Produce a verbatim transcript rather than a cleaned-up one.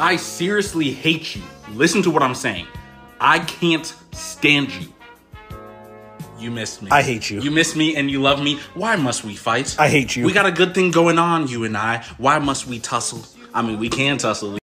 I seriously hate you. Listen to what I'm saying. I can't stand you. You miss me. I hate you. You miss me and you love me. Why must we fight? I hate you. We got a good thing going on, you and I. Why must we tussle? I mean, we can tussle.